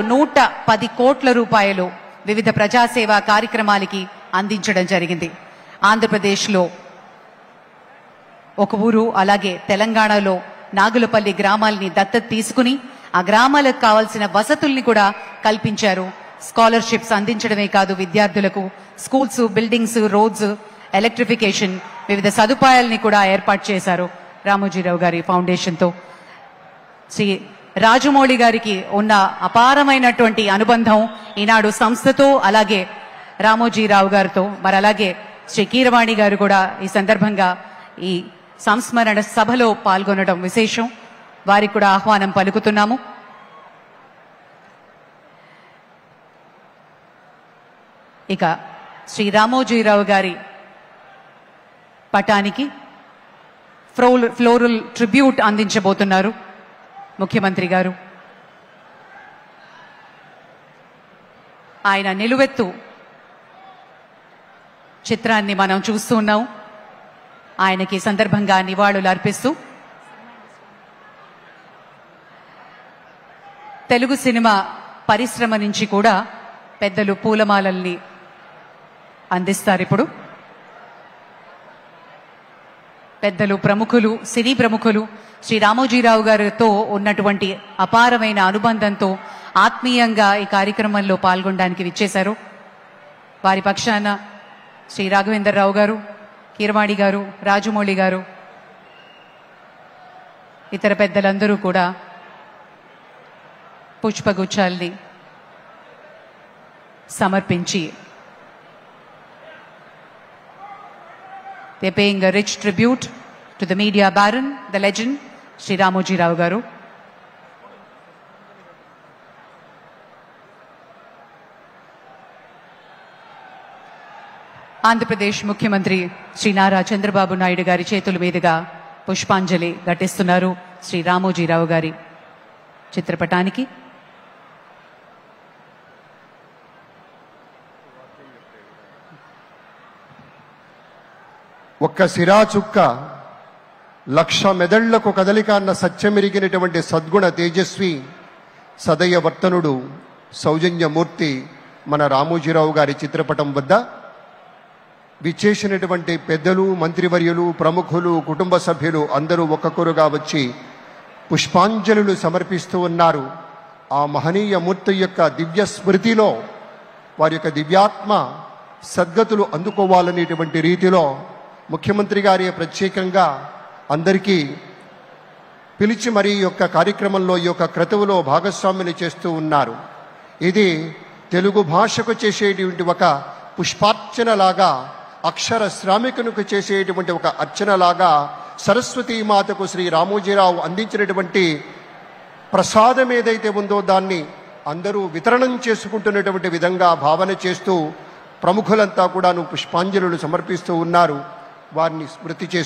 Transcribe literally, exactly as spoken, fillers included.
నూట పది కోట్ల రూపాయలు వివిధ ప్రజాసేవా కార్యక్రమాలకి అందించడం జరిగింది. ఆంధ్రప్రదేశ్లో ఒక ఊరు, అలాగే తెలంగాణలో నాగులపల్లి గ్రామాల్ని దత్తత తీసుకుని ఆ గ్రామాలకు కావాల్సిన వసతుల్ని కూడా కల్పించారు. స్కాలర్షిప్స్ అందించడమే కాదు, విద్యార్థులకు స్కూల్స్, బిల్డింగ్స్, రోడ్స్, ఎలక్ట్రిఫికేషన్, వివిధ సదుపాయాల్ని కూడా ఏర్పాటు చేశారు రామోజీరావు గారి ఫౌండేషన్తో. శ్రీ రాజమౌళి గారికి ఉన్న అపారమైనటువంటి అనుబంధం ఈనాడు సంస్థతో, అలాగే రామోజీరావు గారితో. మరి అలాగే శ్రీ కీరవాణి గారు కూడా ఈ సందర్భంగా ఈ సంస్మరణ సభలో పాల్గొనడం విశేషం. వారికి కూడా ఆహ్వానం పలుకుతున్నాము. ఇక శ్రీ రామోజీరావు గారి పటానికి ఫ్లోర్ ఫ్లోరల్ ట్రిబ్యూట్ అందించబోతున్నారు ముఖ్యమంత్రి గారు. ఆయన నిలువెత్తు చిత్రాన్ని మనం చూస్తూ ఉన్నాం. ఆయనకి సందర్భంగా నివాళులు అర్పిస్తూ తెలుగు సినిమా పరిశ్రమ నుంచి కూడా పెద్దలు పూలమాలల్ని అందిస్తారు. ఇప్పుడు పెద్దలు, ప్రముఖులు, సినీ ప్రముఖులు శ్రీ రామోజీరావు గారితో ఉన్నటువంటి అపారమైన అనుబంధంతో ఆత్మీయంగా ఈ కార్యక్రమంలో పాల్గొనడానికి విచ్చేశారు. వారి పక్షాన శ్రీ రాఘవేంద్రరావు గారు, కీరవాణి గారు, రాజమౌళి గారు, ఇతర పెద్దలందరూ కూడా పుష్పగుచ్చాల్ని సమర్పించి they're paying a rich tribute to the media baron, the legend, Sri Ramoji Rao garu. Andhra Pradesh ముఖ్యమంత్రి శ్రీ నారా చంద్రబాబు నాయుడు గారి చేతుల మీదుగా పుష్పాంజలి ఘటిస్తున్నారు శ్రీ రామోజీరావు గారి చిత్రపటానికి. ఒక్క సిరా చుక్క లక్ష మెదళ్లకు కదలిక అన్న సత్యమెరిగినటువంటి సద్గుణ తేజస్వి సదయ వర్తనుడు సౌజన్యమూర్తి మన రామోజీరావు గారి చిత్రపటం వద్ద విచ్చేసినటువంటి పెద్దలు, మంత్రివర్యులు, ప్రముఖులు, కుటుంబ సభ్యులు అందరూ ఒక్కొక్కరుగా వచ్చి పుష్పాంజలులు సమర్పిస్తూ ఉన్నారు. ఆ మహనీయ మూర్తి యొక్క దివ్య స్మృతిలో వారి యొక్క దివ్యాత్మ సద్గతులు అందుకోవాలనేటువంటి రీతిలో ముఖ్యమంత్రి గారి ప్రత్యేకంగా అందరికీ పిలిచి మరి ఈ యొక్క కార్యక్రమంలో, ఈ యొక్క క్రతువులో భాగస్వాములు చేస్తూ ఉన్నారు. ఇది తెలుగు భాషకు చేసేటువంటి ఒక పుష్పార్చనలాగా, అక్షర శ్రామికునికి చేసేటువంటి ఒక అర్చనలాగా సరస్వతీమాతకు శ్రీ రామోజీరావు అందించినటువంటి ప్రసాదం ఏదైతే ఉందో దాన్ని అందరూ వితరణం చేసుకుంటున్నటువంటి విధంగా భావన చేస్తూ ప్రముఖులంతా కూడాను పుష్పాంజలులు సమర్పిస్తూ ఉన్నారు. వారిని స్మృతి చేస్తూ